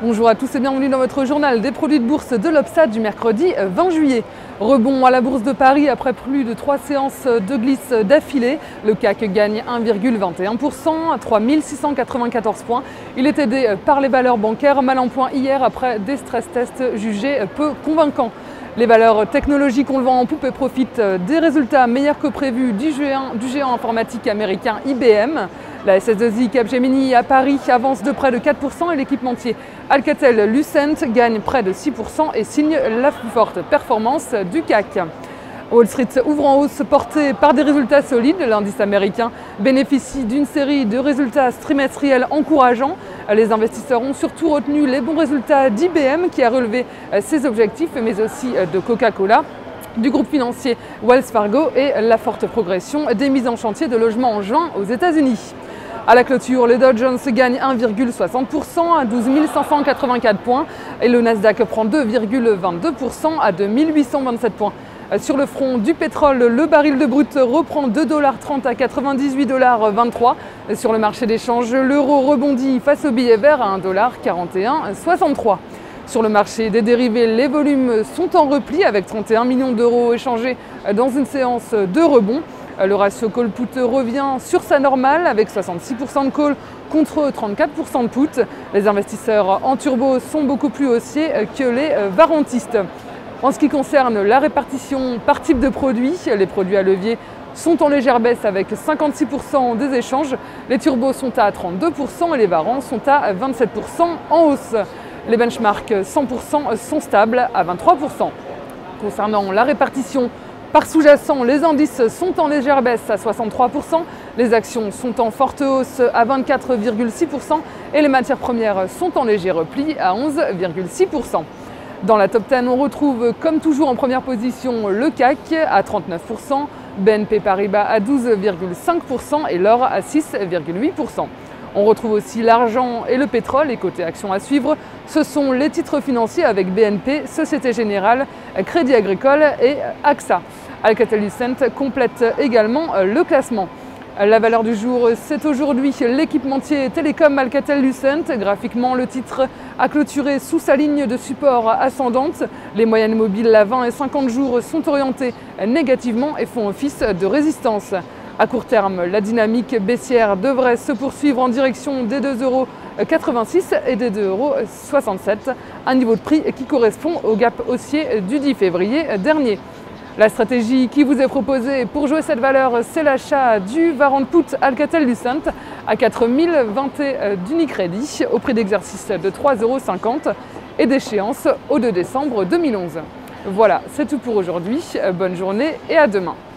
Bonjour à tous et bienvenue dans votre journal des produits de bourse de l'Obstat du mercredi 20 juillet. Rebond à la Bourse de Paris après plus de 3 séances de glisse d'affilée. Le CAC gagne 1,21% à 3694 points. Il est aidé par les valeurs bancaires, mal en point hier après des stress tests jugés peu convaincants. Les valeurs technologiques ont le vent en poupe et profitent des résultats meilleurs que prévus du géant informatique américain IBM. La SS2I Capgemini à Paris avance de près de 4% et l'équipementier Alcatel-Lucent gagne près de 6% et signe la plus forte performance du CAC. Wall Street ouvre en hausse porté par des résultats solides. L'indice américain bénéficie d'une série de résultats trimestriels encourageants. Les investisseurs ont surtout retenu les bons résultats d'IBM qui a relevé ses objectifs, mais aussi de Coca-Cola, du groupe financier Wells Fargo et la forte progression des mises en chantier de logements en juin aux États-Unis. À la clôture, le Dow Jones gagne 1,60% à 12 584 points et le Nasdaq prend 2,22% à 2827 points. Sur le front du pétrole, le baril de brut reprend 2,30 $ à 98,23 $. Sur le marché des changes, l'euro rebondit face au billet vert à 1,4163 $. Sur le marché des dérivés, les volumes sont en repli avec 31 millions d'euros échangés dans une séance de rebond. Le ratio call-put revient sur sa normale avec 66% de call contre 34% de put. Les investisseurs en turbo sont beaucoup plus haussiers que les varantistes. En ce qui concerne la répartition par type de produits, les produits à levier sont en légère baisse avec 56% des échanges. Les turbos sont à 32% et les varants sont à 27% en hausse. Les benchmarks 100% sont stables à 23%. Concernant la répartition par sous-jacent, les indices sont en légère baisse à 63%, les actions sont en forte hausse à 24,6% et les matières premières sont en léger repli à 11,6%. Dans la top 10, on retrouve comme toujours en première position le CAC à 39%, BNP Paribas à 12,5% et l'or à 6,8%. On retrouve aussi l'argent et le pétrole et côté actions à suivre, ce sont les titres financiers avec BNP, Société Générale, Crédit Agricole et AXA. Alcatel-Lucent complète également le classement. La valeur du jour, c'est aujourd'hui l'équipementier télécom Alcatel-Lucent. Graphiquement, le titre a clôturé sous sa ligne de support ascendante. Les moyennes mobiles à 20 et 50 jours sont orientées négativement et font office de résistance. À court terme, la dynamique baissière devrait se poursuivre en direction des 2,86 € et des 2,67 €, un niveau de prix qui correspond au gap haussier du 10 février dernier. La stratégie qui vous est proposée pour jouer cette valeur, c'est l'achat du warrant put Alcatel-Lucent à 4020 d'Unicredit au prix d'exercice de 3,50 € et d'échéance au 2 décembre 2011. Voilà, c'est tout pour aujourd'hui. Bonne journée et à demain.